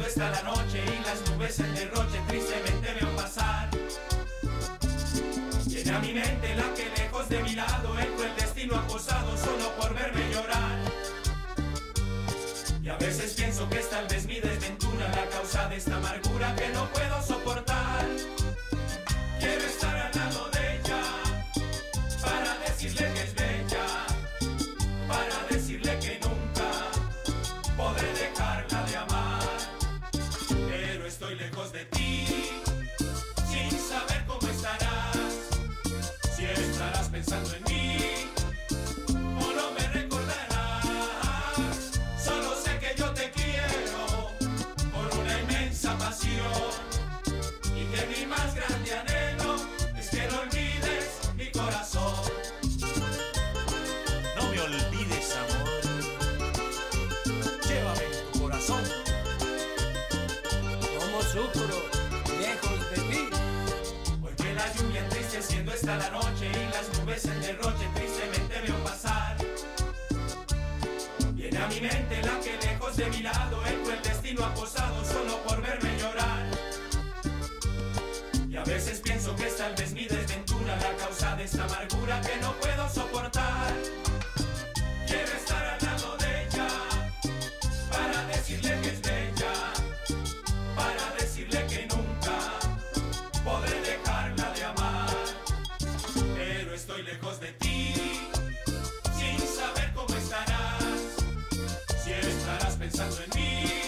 siendo esta la noche y las nubes en derroche tristemente veo pasar. Viene a mi mente la que lejos de mi lado el cruel destino ha posado solo por verme llorar. Y a veces pienso que es tal vez mi desventura la causa de esta amargura que no puedo soportar. Quiero estar al lado de ella para decirle que es bella, para decirle que nunca podré dejarla de amar. Pero estoy lejos de ti, sin saber cómo estarás, si estarás pensando en mí o no me recordarás. Solo sé que yo te quiero con una inmensa pasión y que mi más grande anhelo es que no olvides mi corazón. No me olvides, amor, llévame en tu corazón. Como sufro lejos de ti. Hoy que la lluvia entristeciendo está la noche y las nubes en derroche tristemente veo pasar. Viene a mi mente la que lejos de mi lado el cruel destino ha posado solo por verme llorar. Y a veces pienso que es tal vez mi desventura la causa de esta amargura que no puedo soportar. Quiero estar al lado de ella para decirle que es bella, para decirle que nunca podré dejarla de amar. Pero estoy lejos de ti, sin saber cómo estarás, si estarás pensando en mí